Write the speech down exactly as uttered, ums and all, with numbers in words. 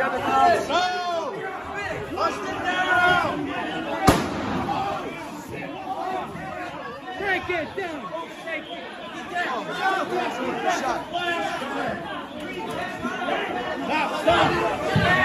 other guys. Go! Push it down! Break it down! Break it down! Shot. Stop! Stop!